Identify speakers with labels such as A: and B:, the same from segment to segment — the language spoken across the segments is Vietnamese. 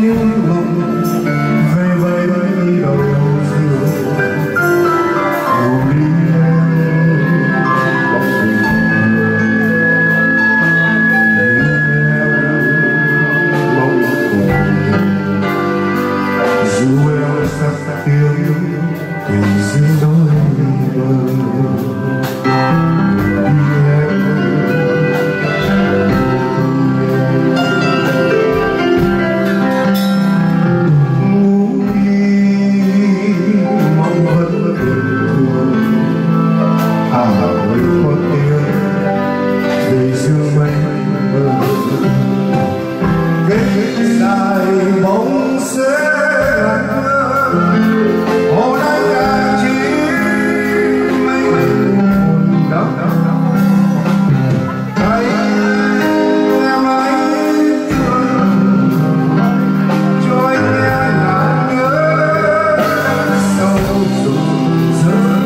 A: những mộng về với đầu giường đi mong dù em sắc tiếng tình xin đôi bờ. Bóng sẽ hồ nay cả chỉ mấy buồn đau tay em ấy cho anh nghe là nhớ sâu rụng rơi.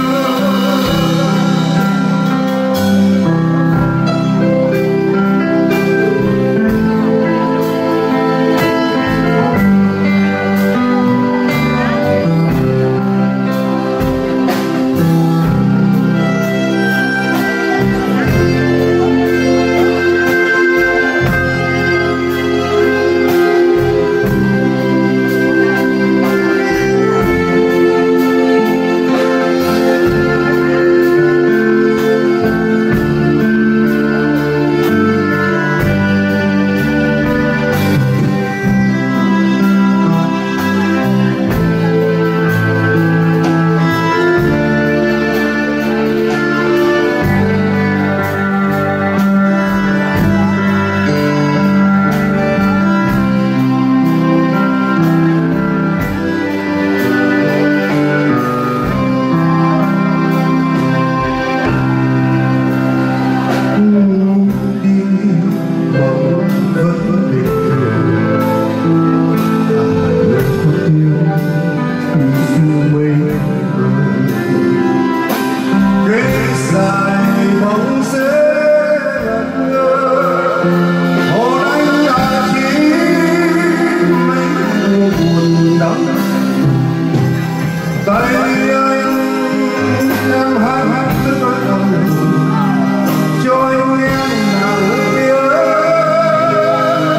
A: Tay anh em hát từ ban đầu cho anh nghe nàng nhớ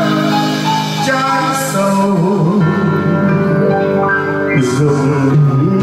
A: trái sầu rụng